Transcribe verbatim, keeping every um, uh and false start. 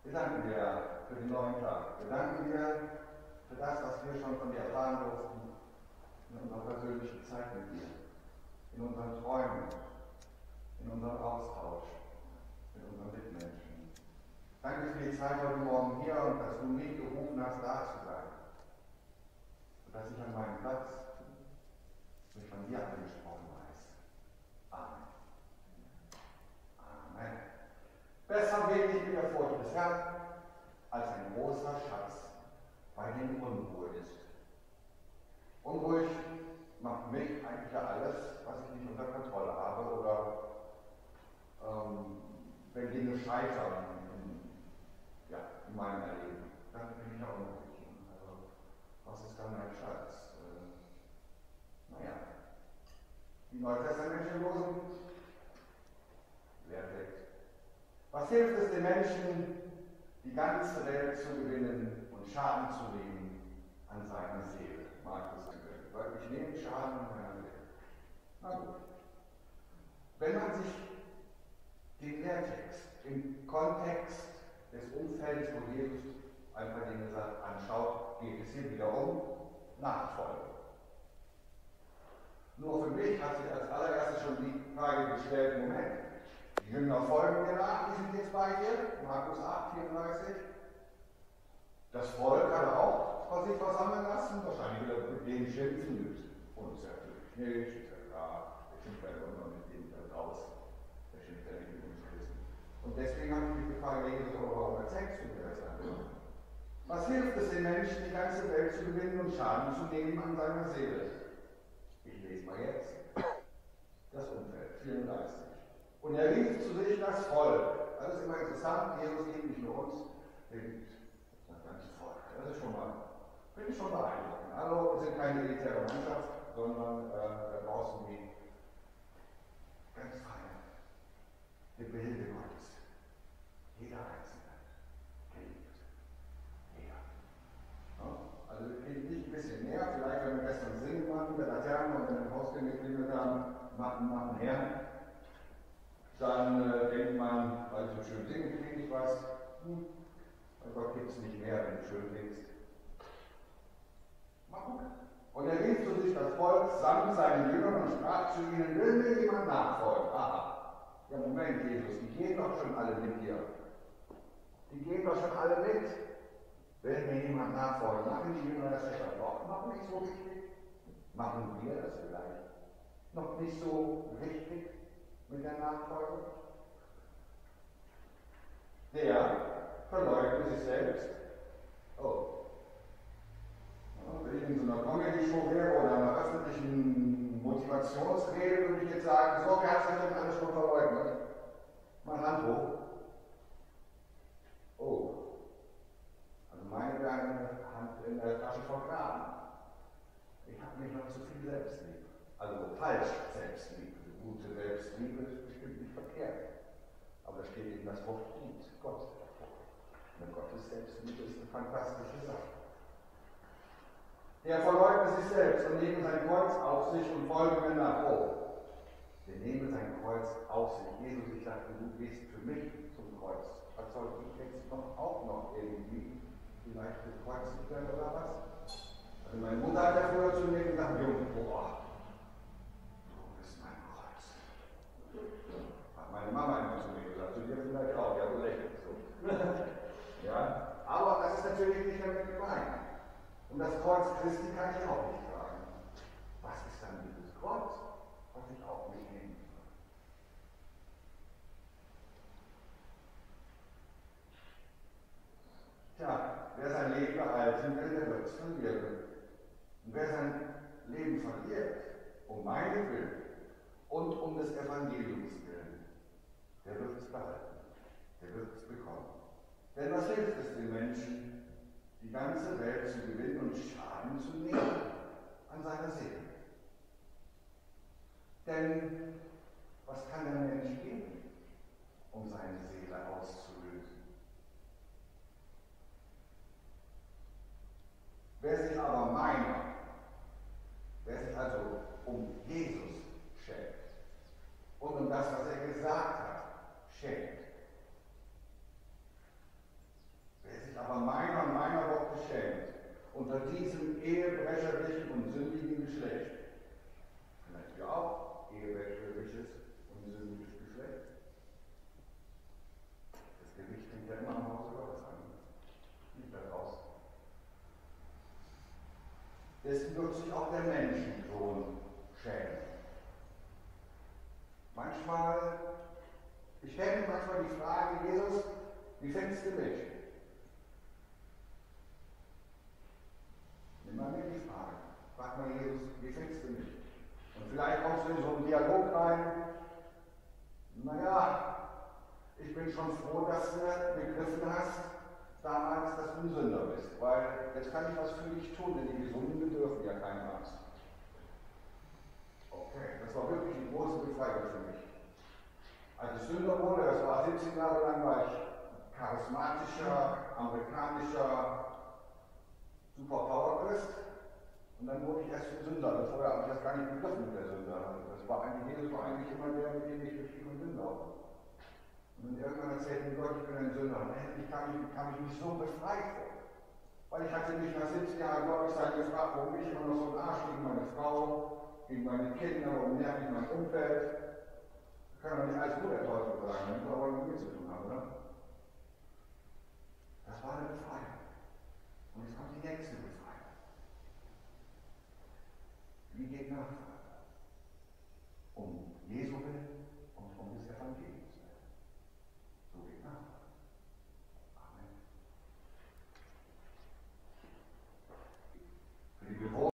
Wir danken dir für den neuen Tag. Wir danken dir für das, was wir schon von dir erfahren durften in unserer persönlichen Zeit mit dir, in unseren Träumen, in unserem Austausch mit unseren Mitmenschen. Danke für die Zeit heute Morgen hier und dass du mich gerufen hast, da zu sein. Und dass ich an meinem Platz mich von dir angesprochen weiß. Amen. Amen. Besser wenig mit der Furcht des Herrn, als ein großer Schatz, bei dem Unruhe ist. Unruhig macht mich eigentlich ja alles, was ich nicht unter Kontrolle habe oder ähm, wenn Dinge scheitern in, ja, in meinem Erleben, dann bin ich ja unruhig. Also, was ist dann mein Schatz? Äh, naja, die Neutestamentlichen wer weg. Was hilft es den Menschen, die ganze Welt zu gewinnen und Schaden zu nehmen an seiner Seele? Markus sagt, weil ich nehme Schaden an meiner Seele. Na gut. Wenn man sich den Lehrtext im Kontext des Umfeldes, wo Jesus einfach Dinge sagt, anschaut, geht es hier wieder um Nachfolge. Nur für mich hat sich als allererstes schon die Frage gestellt, Moment, die Jünger folgen mir nach, die sind jetzt bei dir, Markus acht, vierunddreißig. Das Volk hat er auch vor sich versammeln lassen, wahrscheinlich wieder mit denen schimpfen müssen. Und es natürlich nicht, ist ja klar, der schimpft ja immer mit denen da draußen, der schimpft ja nicht mit uns Christen. Und deswegen habe ich mich gefragt, Jesus, aber warum erzählst du mir das dann? Was hilft es den Menschen, die ganze Welt zu gewinnen und Schaden zu nehmen an seiner Seele? Ich lese mal jetzt das Umfeld, vierunddreißig. Und er rief zu sich das Volk. Das ist immer interessant, Jesus liebt nicht nur uns, er liebt das ganze Volk. Das ist schon mal, finde ich schon beeindruckend. Also, wir sind keine elitäre Mannschaft, sondern äh, da draußen die ganz feine Gebilde Gottes. Jeder Einzelne geliebt. Jeder. Ja? Also, wir kriegen nicht ein bisschen näher, vielleicht, wenn wir gestern singen waren, mit der Laterne und in den Hausgängen geklingelt haben, machen, machen her. Dann äh, denkt man, weil du so schön singen kriege ich was, hm, bei Gott gibt es nicht mehr, wenn du schön singst. Mal gucken. Und er rief zu sich das Volk samt seinen Jüngern und sprach zu ihnen, will mir jemand nachfolgen? Aha. Ja, Moment, Jesus, die gehen doch schon alle mit dir. Die gehen doch schon alle mit. Will mir jemand nachfolgen? Machen die Jünger das etwa doch noch nicht so richtig? Machen wir das vielleicht noch nicht so richtig? Mit der Nachfolge? Der verleugnet sich selbst. Oh. Ja, wenn ich in so einer Comedy-Show wäre oder einer öffentlichen Motivationsrede, würde ich jetzt sagen, so, wer hat sich denn alles schon verleugnet? Mal Hand hoch. Oh. Also meine werden Hand in der Tasche vergraben. Ich habe mich noch zu viel Selbstliebe. Also falsch Selbstliebe. Gute Selbstliebe ist bestimmt nicht verkehrt. Aber da steht eben das Wort gut, Gott davor. Und Gottes Selbstliebe ist eine fantastische Sache. Der verleugnet sich selbst und nehme sein Kreuz auf sich und folge mir nach. Oh, der nehme sein Kreuz auf sich. Jesus, ich dachte, du gehst für mich zum Kreuz. Was soll ich jetzt noch auch noch irgendwie vielleicht gekreuzigt werden oder was? Also meine Mutter hat ja früher zu mir gesagt, Junge, boah, hat meine Mama immer zu mir gesagt, zu dir vielleicht auch, ja, so lächelt so. Ja, aber das ist natürlich nicht damit gemeint. Und das Kreuz Christi kann ich auch nicht tragen. Was ist dann dieses Kreuz, was ich auch nicht nehmen kann? Tja, wer sein Leben behalten will, der wird es verlieren. Und wer sein Leben verliert, um meinetwillen und um des Evangeliums willen, der wird es behalten, der wird es bekommen. Denn was hilft es den Menschen, die ganze Welt zu gewinnen und Schaden zu nehmen an seiner Seele? Denn was kann der Mensch geben, um seine Seele auszulösen? Wer sich aber meiner, wer sich also um Jesus schenkt und um das, was er gesagt hat, schenkt, aber meiner und meiner Worte schämt, unter diesem ehebrecherlichen und sündigen Geschlecht, vielleicht ja auch ehebrecherisches und sündiges Geschlecht. Das Gericht hängt ja immer am Hause Gottes an, nicht da draußen. Dessen wird sich auch der Menschensohn schämen. Manchmal, ich stelle mir manchmal die Frage, Jesus, wie fängst du mich? Nimm mal mir die Frage. Frag mal Jesus, wie fängst du mich? Und vielleicht kommst du in so einen Dialog rein. Naja, ich bin schon froh, dass du begriffen hast, damals, dass du ein Sünder bist. Weil jetzt kann ich was für dich tun, denn die Gesunden bedürfen ja keine Angst. Okay, das war wirklich eine große Befreiung für mich. Als ich Sünder wurde, das war siebzehn Jahre lang, war ich charismatischer, amerikanischer Superpower-Christ. Und dann wurde ich erst ein Sünder. Vorher habe ich das gar nicht begriffen mit der Sünde. Das war eigentlich, Jesus war eigentlich immer der, mit dem ich durch die Sünde laufe. Und dann irgendwann erzählt mir Gott, ich bin ein Sünder. Und endlich kam ich, kam ich mich so befreit vor. Weil ich hatte mich nach siebzehn Jahren, glaube ich, sein gefragt, warum ich immer noch so ein Arsch gegen meine Frau, gegen meine Kinder und nervig mein Umfeld. Wir können doch nicht alles gut der Teufel sagen, wenn wir aber mit mir zu tun haben, oder?